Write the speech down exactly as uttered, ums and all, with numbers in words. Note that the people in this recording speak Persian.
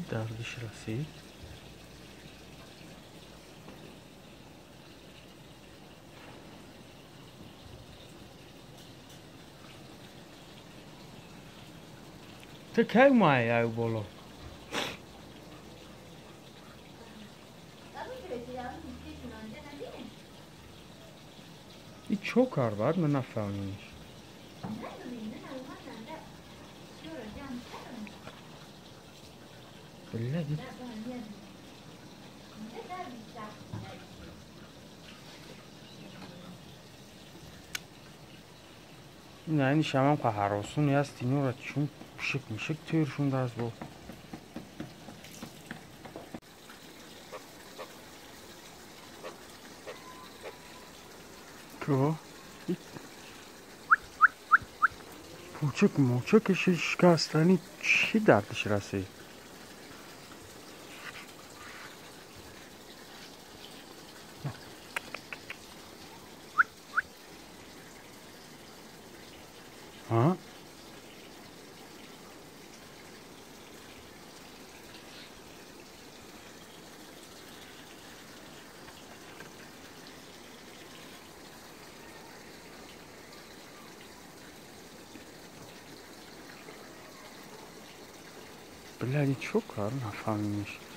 دردش رسید. تو کی اومدی او بالا؟ این چو کار باید من نفهمیمش. بله دی نه این شمام که حراسونی هست اینو را چون شک میشک تیرشون دست با که پوچک موچکش شکستنی چی دردش رسید؟ ها؟ بله چو کار نفهمیمش.